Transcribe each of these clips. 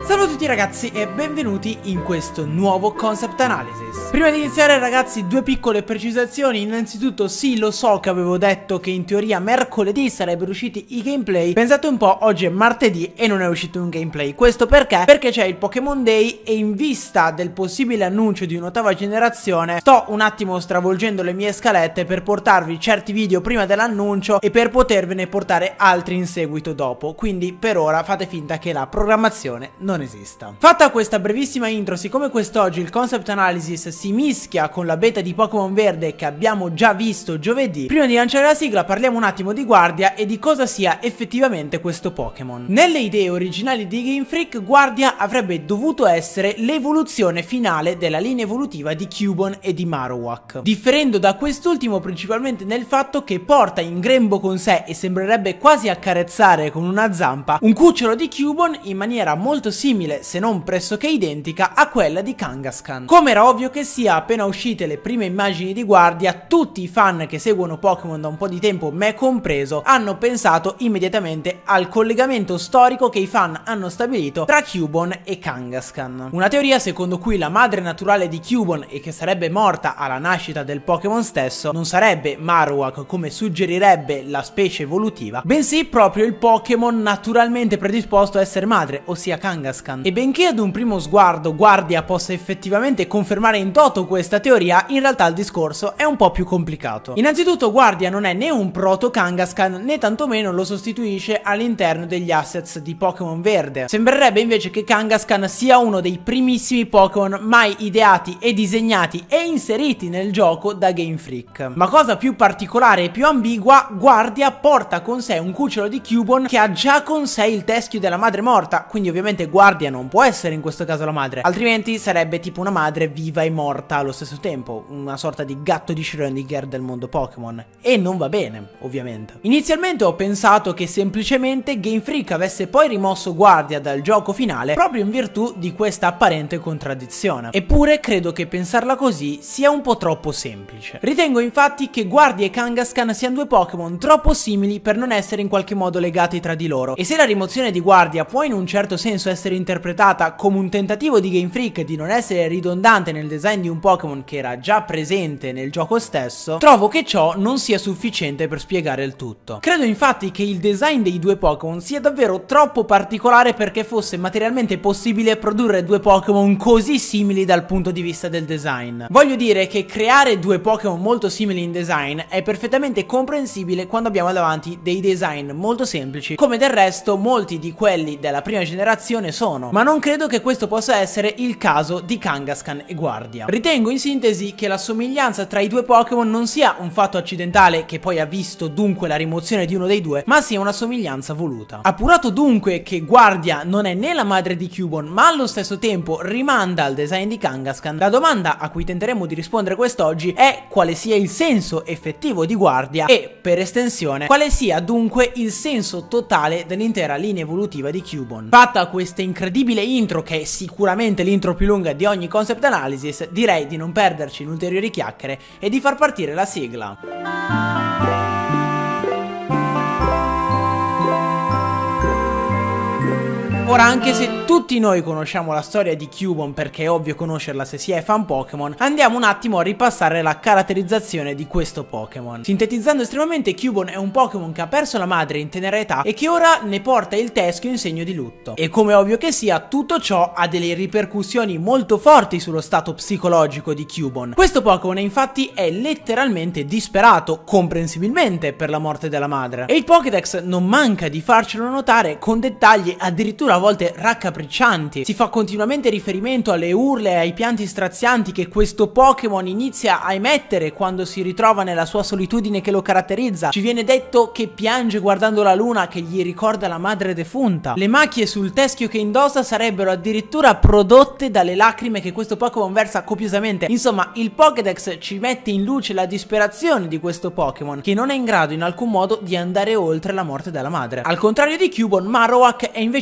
Salve a tutti ragazzi e benvenuti in questo nuovo Concept Analysis. Prima di iniziare ragazzi, due piccole precisazioni. Innanzitutto sì, lo so che avevo detto che in teoria mercoledì sarebbero usciti i gameplay. Pensate un po', oggi è martedì e non è uscito un gameplay. Questo perché? Perché c'è il Pokémon Day e in vista del possibile annuncio di un'ottava generazione sto un attimo stravolgendo le mie scalette per portarvi certi video prima dell'annuncio e per potervene portare altri in seguito dopo. Quindi per ora fate finta che la programmazione non esista. Fatta questa brevissima intro, siccome quest'oggi il Concept Analysis si mischia con la beta di Pokémon Verde che abbiamo già visto giovedì, prima di lanciare la sigla parliamo un attimo di Guardia e di cosa sia effettivamente questo Pokémon. Nelle idee originali di Game Freak, Guardia avrebbe dovuto essere l'evoluzione finale della linea evolutiva di Cubone e di Marowak, differendo da quest'ultimo principalmente nel fatto che porta in grembo con sé e sembrerebbe quasi accarezzare con una zampa un cucciolo di Cubone in maniera molto simile, se non pressoché identica, a quella di Kangaskhan. Come era ovvio che sia, appena uscite le prime immagini di Guardia, tutti i fan che seguono Pokémon da un po' di tempo, me compreso, hanno pensato immediatamente al collegamento storico che i fan hanno stabilito tra Cubone e Kangaskhan. Una teoria secondo cui la madre naturale di Cubone, e che sarebbe morta alla nascita del Pokémon stesso, non sarebbe Marowak come suggerirebbe la specie evolutiva, bensì proprio il Pokémon naturalmente predisposto a essere madre, ossia Kangaskhan. E benché ad un primo sguardo Guardia possa effettivamente confermare in toto questa teoria, in realtà il discorso è un po' più complicato. Innanzitutto Guardia non è né un proto Kangaskhan né tantomeno lo sostituisce all'interno degli assets di Pokémon Verde. Sembrerebbe invece che Kangaskhan sia uno dei primissimi Pokémon mai ideati e disegnati e inseriti nel gioco da Game Freak. Ma cosa più particolare e più ambigua, Guardia porta con sé un cucciolo di Cubone che ha già con sé il teschio della madre morta, quindi ovviamente Guardia non può essere in questo caso la madre, altrimenti sarebbe tipo una madre viva e morta allo stesso tempo, una sorta di gatto di Schrödinger del mondo Pokémon, e non va bene ovviamente. Inizialmente ho pensato che semplicemente Game Freak avesse poi rimosso Guardia dal gioco finale proprio in virtù di questa apparente contraddizione, eppure credo che pensarla così sia un po' troppo semplice. Ritengo infatti che Guardia e Kangaskhan siano due Pokémon troppo simili per non essere in qualche modo legati tra di loro, e se la rimozione di Guardia può in un certo senso essere interpretata come un tentativo di Game Freak di non essere ridondante nel design di un Pokémon che era già presente nel gioco stesso, trovo che ciò non sia sufficiente per spiegare il tutto. Credo infatti che il design dei due Pokémon sia davvero troppo particolare perché fosse materialmente possibile produrre due Pokémon così simili dal punto di vista del design. Voglio dire che creare due Pokémon molto simili in design è perfettamente comprensibile quando abbiamo davanti dei design molto semplici, come del resto molti di quelli della prima generazione sono, ma non credo che questo possa essere il caso di Kangaskhan e Guardia. Ritengo in sintesi che la somiglianza tra i due Pokémon non sia un fatto accidentale che poi ha visto dunque la rimozione di uno dei due, ma sia una somiglianza voluta. Appurato dunque che Guardia non è né la madre di Cubone ma allo stesso tempo rimanda al design di Kangaskhan, la domanda a cui tenteremo di rispondere quest'oggi è quale sia il senso effettivo di Guardia e, per estensione, quale sia dunque il senso totale dell'intera linea evolutiva di Cubone. Fatta questa incredibile intro, che è sicuramente l'intro più lunga di ogni Concept Analysis, direi di non perderci in ulteriori chiacchiere e di far partire la sigla. Ora, anche se tutti noi conosciamo la storia di Cubone, perché è ovvio conoscerla se si è fan Pokémon, andiamo un attimo a ripassare la caratterizzazione di questo Pokémon. Sintetizzando estremamente, Cubone è un Pokémon che ha perso la madre in tenera età e che ora ne porta il teschio in segno di lutto. E come ovvio che sia, tutto ciò ha delle ripercussioni molto forti sullo stato psicologico di Cubone. Questo Pokémon infatti è letteralmente disperato, comprensibilmente, per la morte della madre, e il Pokédex non manca di farcelo notare con dettagli addirittura a volte raccapriccianti. Si fa continuamente riferimento alle urla e ai pianti strazianti che questo Pokémon inizia a emettere quando si ritrova nella sua solitudine che lo caratterizza. Ci viene detto che piange guardando la luna che gli ricorda la madre defunta. Le macchie sul teschio che indossa sarebbero addirittura prodotte dalle lacrime che questo Pokémon versa copiosamente. Insomma, il Pokédex ci mette in luce la disperazione di questo Pokémon, che non è in grado in alcun modo di andare oltre la morte della madre. Al contrario di Cubone, Marowak è invece descritto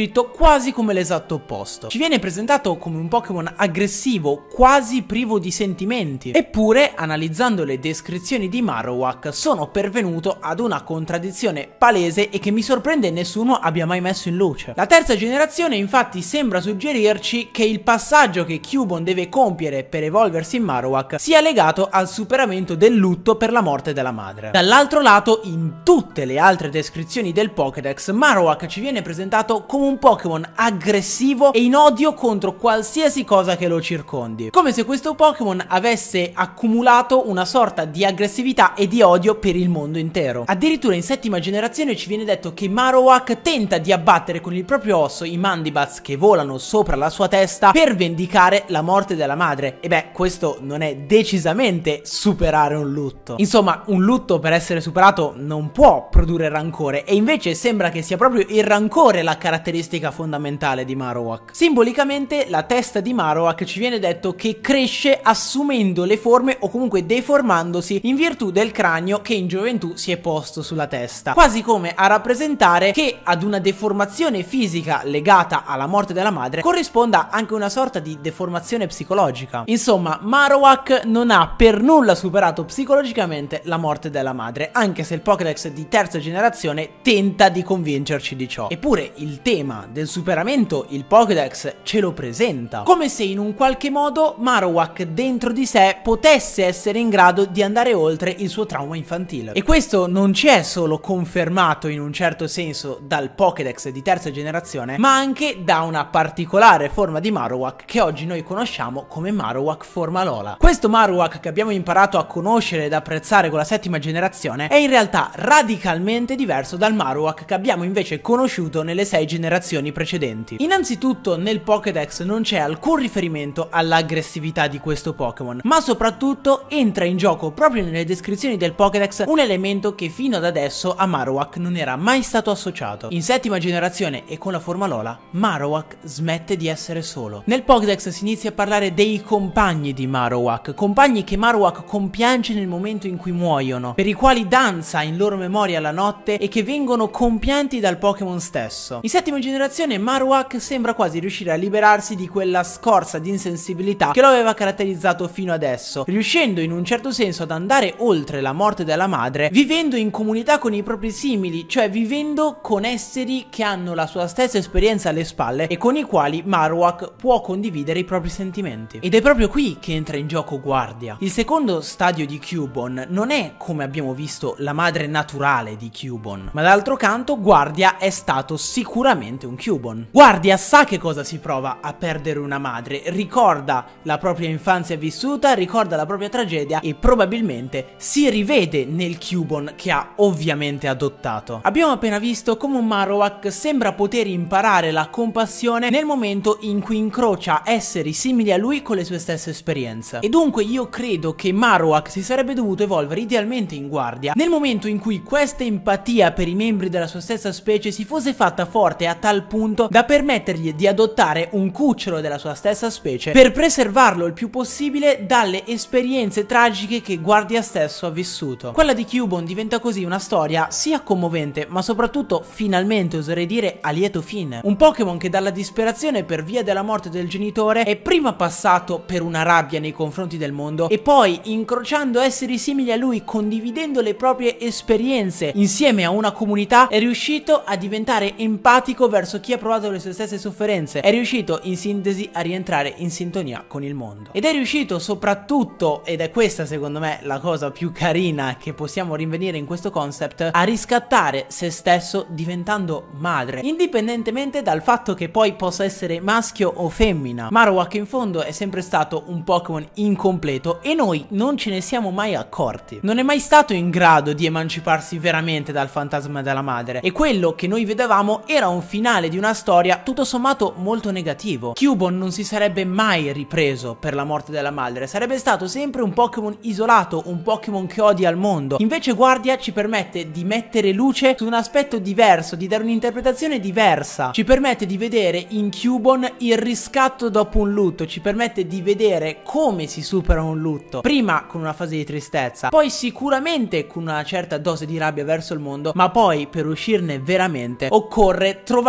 descritto quasi come l'esatto opposto. Ci viene presentato come un Pokémon aggressivo, quasi privo di sentimenti. Eppure, analizzando le descrizioni di Marowak, sono pervenuto ad una contraddizione palese e che mi sorprende nessuno abbia mai messo in luce. La terza generazione infatti sembra suggerirci che il passaggio che Cubone deve compiere per evolversi in Marowak sia legato al superamento del lutto per la morte della madre. Dall'altro lato, in tutte le altre descrizioni del Pokédex, Marowak ci viene presentato come un Pokémon aggressivo e in odio contro qualsiasi cosa che lo circondi, come se questo Pokémon avesse accumulato una sorta di aggressività e di odio per il mondo intero. Addirittura in settima generazione ci viene detto che Marowak tenta di abbattere con il proprio osso i Mandibats che volano sopra la sua testa per vendicare la morte della madre. E beh, questo non è decisamente superare un lutto. Insomma, un lutto per essere superato non può produrre rancore, e invece sembra che sia proprio il rancore la caratteristica fondamentale di Marowak. Simbolicamente la testa di Marowak ci viene detto che cresce assumendo le forme o comunque deformandosi in virtù del cranio che in gioventù si è posto sulla testa, quasi come a rappresentare che ad una deformazione fisica legata alla morte della madre corrisponda anche una sorta di deformazione psicologica. Insomma, Marowak non ha per nulla superato psicologicamente la morte della madre, anche se il Pokédex di terza generazione tenta di convincerci di ciò. Eppure il tema del superamento il Pokédex ce lo presenta, come se in un qualche modo Marowak dentro di sé potesse essere in grado di andare oltre il suo trauma infantile. E questo non ci è solo confermato in un certo senso dal Pokédex di terza generazione, ma anche da una particolare forma di Marowak che oggi noi conosciamo come Marowak forma Alola. Questo Marowak che abbiamo imparato a conoscere ed apprezzare con la settima generazione è in realtà radicalmente diverso dal Marowak che abbiamo invece conosciuto nelle 6 generazioni precedenti. Innanzitutto nel Pokédex non c'è alcun riferimento all'aggressività di questo Pokémon, ma soprattutto entra in gioco proprio nelle descrizioni del Pokédex un elemento che fino ad adesso a Marowak non era mai stato associato. In settima generazione e con la forma Alola, Marowak smette di essere solo. Nel Pokédex si inizia a parlare dei compagni di Marowak, compagni che Marowak compiange nel momento in cui muoiono, per i quali danza in loro memoria la notte e che vengono compianti dal Pokémon stesso. In settima generazione Marowak sembra quasi riuscire a liberarsi di quella scorza di insensibilità che lo aveva caratterizzato fino adesso, riuscendo in un certo senso ad andare oltre la morte della madre, vivendo in comunità con i propri simili, cioè vivendo con esseri che hanno la sua stessa esperienza alle spalle e con i quali Marowak può condividere i propri sentimenti. Ed è proprio qui che entra in gioco Guardia. Il secondo stadio di Cubone non è, come abbiamo visto, la madre naturale di Cubone, ma d'altro canto Guardia è stato sicuramente un Cubone. Guardia sa che cosa si prova a perdere una madre, ricorda la propria infanzia vissuta, ricorda la propria tragedia e probabilmente si rivede nel Cubone che ha ovviamente adottato. Abbiamo appena visto come un Marowak sembra poter imparare la compassione nel momento in cui incrocia esseri simili a lui con le sue stesse esperienze. E dunque io credo che Marowak si sarebbe dovuto evolvere idealmente in Guardia nel momento in cui questa empatia per i membri della sua stessa specie si fosse fatta forte a tal punto da permettergli di adottare un cucciolo della sua stessa specie per preservarlo il più possibile dalle esperienze tragiche che Guardia stesso ha vissuto. Quella di Cubone diventa così una storia sia commovente ma soprattutto finalmente oserei dire a lieto fine. Un Pokémon che dalla disperazione per via della morte del genitore è prima passato per una rabbia nei confronti del mondo e poi incrociando esseri simili a lui, condividendo le proprie esperienze insieme a una comunità, è riuscito a diventare empatico verso chi ha provato le sue stesse sofferenze, è riuscito in sintesi a rientrare in sintonia con il mondo ed è riuscito soprattutto, ed è questa secondo me la cosa più carina che possiamo rinvenire in questo concept, a riscattare se stesso diventando madre, indipendentemente dal fatto che poi possa essere maschio o femmina. Marowak in fondo è sempre stato un Pokémon incompleto e noi non ce ne siamo mai accorti. Non è mai stato in grado di emanciparsi veramente dal fantasma della madre e quello che noi vedevamo era un finale di una storia tutto sommato molto negativo. Cubone non si sarebbe mai ripreso per la morte della madre, sarebbe stato sempre un Pokémon isolato, un Pokémon che odia il mondo. Invece Guardia ci permette di mettere luce su un aspetto diverso, di dare un'interpretazione diversa, ci permette di vedere in Cubone il riscatto dopo un lutto, ci permette di vedere come si supera un lutto, prima con una fase di tristezza, poi sicuramente con una certa dose di rabbia verso il mondo, ma poi per uscirne veramente occorre trovare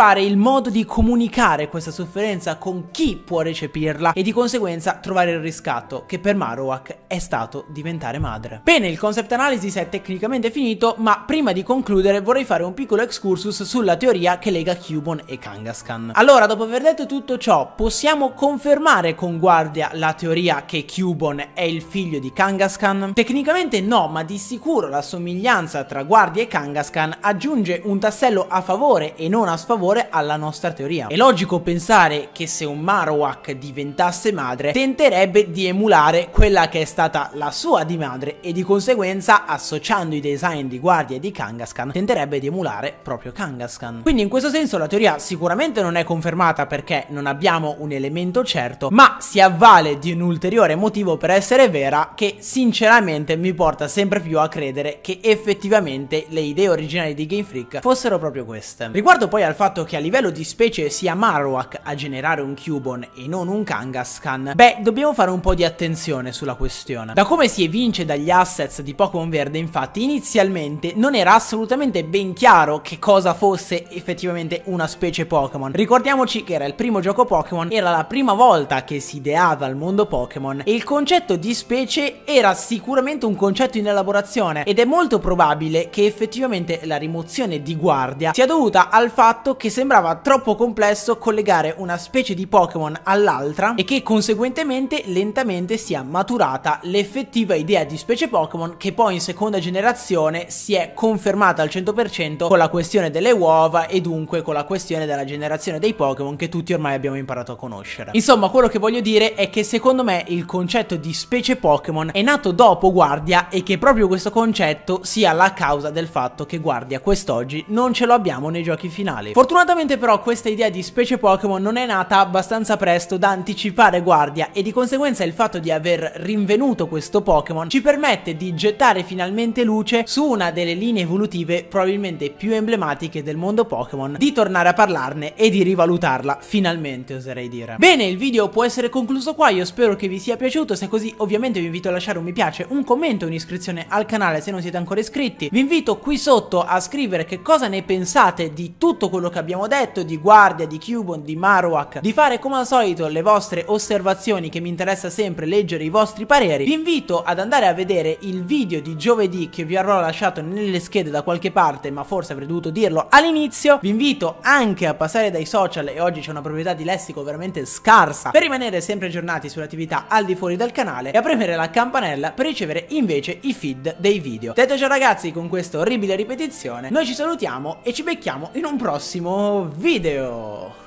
trovare il modo di comunicare questa sofferenza con chi può recepirla e di conseguenza trovare il riscatto, che per Marowak è stato diventare madre. Bene, il concept analysis è tecnicamente finito, ma prima di concludere vorrei fare un piccolo excursus sulla teoria che lega Cubone e Kangaskhan. Allora, dopo aver detto tutto ciò, possiamo confermare con guardia la teoria che Cubone è il figlio di Kangaskhan? Tecnicamente no, ma di sicuro la somiglianza tra Guardia e Kangaskhan aggiunge un tassello a favore e non a sfavore alla nostra teoria. È logico pensare che se un Marowak diventasse madre, tenterebbe di emulare quella che è stata la sua di madre e di conseguenza, associando i design di Guardia e di Kangaskhan, tenterebbe di emulare proprio Kangaskhan. Quindi in questo senso la teoria sicuramente non è confermata perché non abbiamo un elemento certo, ma si avvale di un ulteriore motivo per essere vera, che sinceramente mi porta sempre più a credere che effettivamente le idee originali di Game Freak fossero proprio queste. Riguardo poi al fatto che a livello di specie sia Marowak a generare un Cubone e non un Kangaskhan, beh, dobbiamo fare un po' di attenzione sulla questione. Da come si evince dagli assets di Pokémon Verde, infatti, inizialmente non era assolutamente ben chiaro che cosa fosse effettivamente una specie Pokémon. Ricordiamoci che era il primo gioco Pokémon, era la prima volta che si ideava il mondo Pokémon e il concetto di specie era sicuramente un concetto in elaborazione, ed è molto probabile che effettivamente la rimozione di Guardia sia dovuta al fatto che sembrava troppo complesso collegare una specie di Pokémon all'altra e che conseguentemente lentamente sia maturata l'effettiva idea di specie Pokémon, che poi in seconda generazione si è confermata al 100% con la questione delle uova e dunque con la questione della generazione dei Pokémon che tutti ormai abbiamo imparato a conoscere. Insomma, quello che voglio dire è che secondo me il concetto di specie Pokémon è nato dopo Guardia e che proprio questo concetto sia la causa del fatto che Guardia quest'oggi non ce lo abbiamo nei giochi finali. Fortunatamente però questa idea di specie Pokémon non è nata abbastanza presto da anticipare Guardia e di conseguenza il fatto di aver rinvenuto questo Pokémon ci permette di gettare finalmente luce su una delle linee evolutive probabilmente più emblematiche del mondo Pokémon, di tornare a parlarne e di rivalutarla finalmente, oserei dire. Bene, il video può essere concluso qua, io spero che vi sia piaciuto. Se è così ovviamente vi invito a lasciare un mi piace, un commento e un'iscrizione al canale se non siete ancora iscritti. Vi invito qui sotto a scrivere che cosa ne pensate di tutto quello che abbiamo detto, di Guardia, di Cubone, di Marowak, di fare come al solito le vostre osservazioni, che mi interessa sempre leggere i vostri pareri. Vi invito ad andare a vedere il video di giovedì che vi avrò lasciato nelle schede da qualche parte, ma forse avrei dovuto dirlo all'inizio. Vi invito anche a passare dai social, e oggi c'è una proprietà di lessico veramente scarsa, per rimanere sempre aggiornati sulle attività al di fuori del canale e a premere la campanella per ricevere invece i feed dei video. Detto ciò ragazzi, con questa orribile ripetizione noi ci salutiamo e ci becchiamo in un prossimo video.